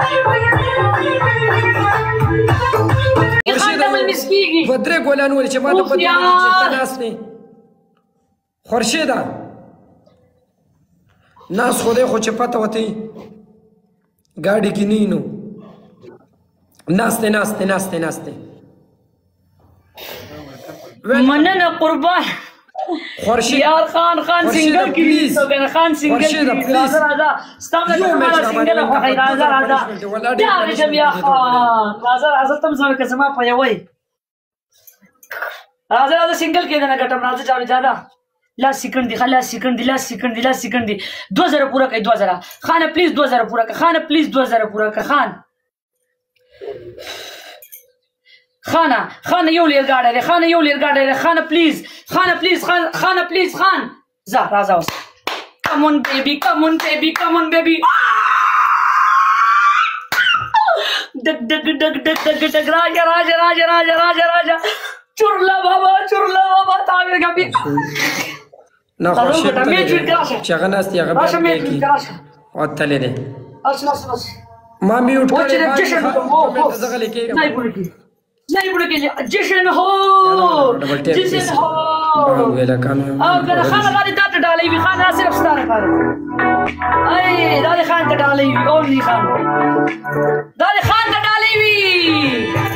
بدرې ګولان ولې چې ما ته پته چې ته ناست نه خورشیده ناست خو دی خو چې پته وتی ګاډي کې نه نو ناستې مننه قربان خورشید یار خان سنگل کی خان سنگل کی راځه ستاسو ته سنگل خو راځه بیا ورشم یا خان راځه تم زما که زما په یوې راځه سنگل کې نه ګټم راځه چاوي زیاده لا سکند دی 2000 پورا کوي 2000 خان پلیز 2000 پورا کوي خان پلیز 2000 پورا کوي خان یو لیر گاډه خان پلیز زه راځه اوس کم اون بیبي دګ راجا چورلا بابا تعبیر کبي نه خورشید چې هغه ناست هغه بیا کی او تللی دی ما میوټ کړی नहीं बुढ़े जश्न हो अगर खाना वाली दांत डाली भी खाना सिर्फ स्टार पर अरे दादी खान का डाली भी और नहीं खान दादी खान का डाली भी